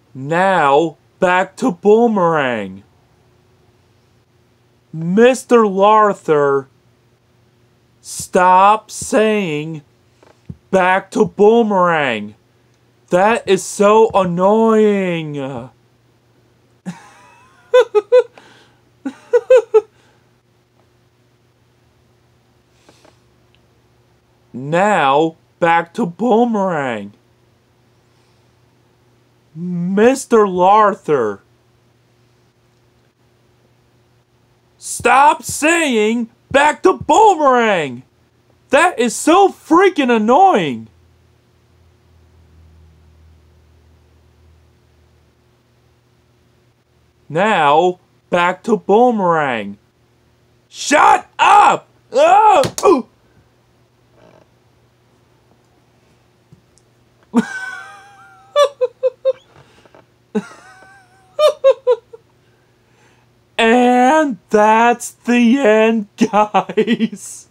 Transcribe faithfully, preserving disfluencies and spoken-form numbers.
Now, back to Boomerang. Mister Larthur, stop saying back to Boomerang. That is so annoying. Now, back to Boomerang. Mister Larthur, stop saying back to Boomerang. That is so freaking annoying. Now, back to Boomerang. Shut up! Ah! Ooh. And that's the end, guys.